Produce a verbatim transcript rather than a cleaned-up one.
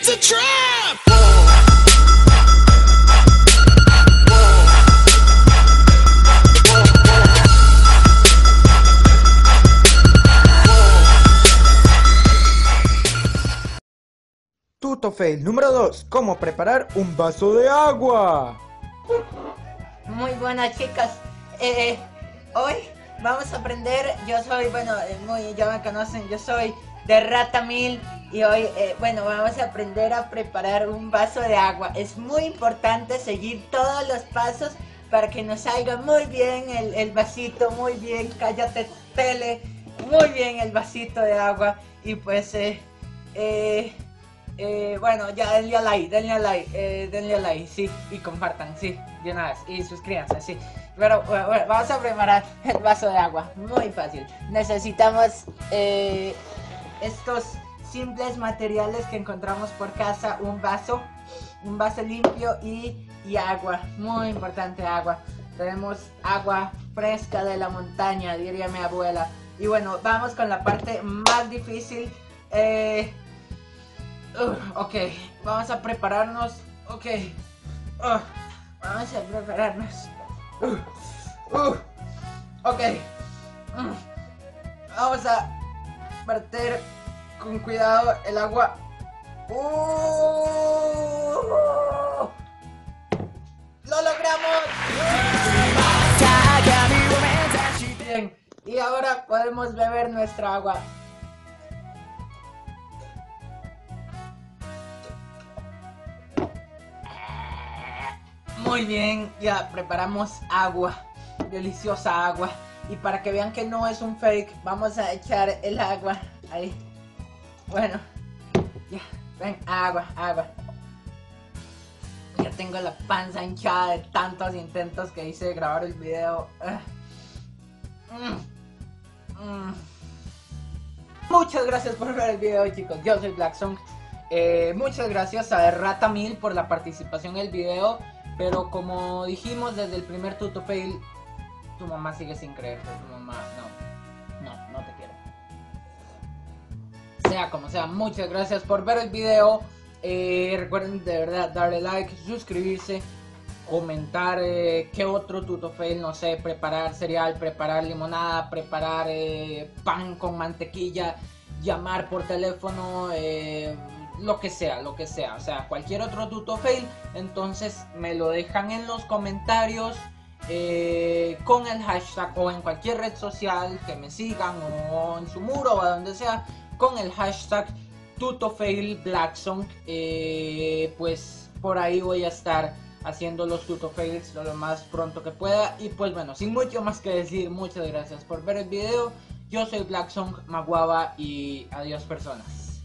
It's a trap! Tuto fail número dos. ¿Cómo preparar un vaso de agua? Muy buenas, chicas. Eh, hoy vamos a aprender. Yo soy, bueno, eh, muy, ya me conocen, yo soy de Ratamil. Y hoy, eh, bueno, vamos a aprender a preparar un vaso de agua. Es muy importante seguir todos los pasos para que nos salga muy bien el, el vasito, muy bien, cállate tele, muy bien el vasito de agua. Y pues, eh, eh, eh, bueno, ya denle a like, denle a like, eh, denle a like, sí, y compartan, sí, de una vez, y suscríbanse, sí. Pero bueno, bueno, vamos a preparar el vaso de agua, muy fácil. Necesitamos eh, estos simples materiales que encontramos por casa: un vaso, un vaso limpio y, y agua, muy importante, agua. Tenemos agua fresca de la montaña, diría mi abuela. Y bueno, vamos con la parte más difícil. Eh, uh, ok, vamos a prepararnos. Ok, uh, vamos a prepararnos. Uh, uh, ok, uh, vamos a verter con cuidado el agua. Uh, ¡Lo logramos! Bien, y ahora podemos beber nuestra agua. Muy bien, ya preparamos agua, deliciosa agua. Y para que vean que no es un fake, vamos a echar el agua ahí. Bueno, ya, ven, agua, agua. Ya tengo la panza hinchada de tantos intentos que hice de grabar el video. Mm. Mm. Muchas gracias por ver el video, chicos. Yo soy Blacksong. Eh, muchas gracias a Ratamil por la participación en el video. Pero como dijimos desde el primer tuto fail, tu mamá sigue sin creerte. Tu mamá, no, no, no te quiere. Sea como sea, muchas gracias por ver el video. Eh, recuerden de verdad darle like, suscribirse, comentar eh, qué otro tuto fail, no sé, preparar cereal, preparar limonada, preparar eh, pan con mantequilla, llamar por teléfono, eh, lo que sea, lo que sea, o sea, cualquier otro tuto fail, entonces me lo dejan en los comentarios eh, con el hashtag o en cualquier red social que me sigan o en su muro o a donde sea, con el hashtag tutofailblacksong. Eh, pues por ahí voy a estar haciendo los tutofails lo más pronto que pueda. Y pues bueno, sin mucho más que decir, muchas gracias por ver el video. Yo soy Blacksong Maguaba y adiós, personas.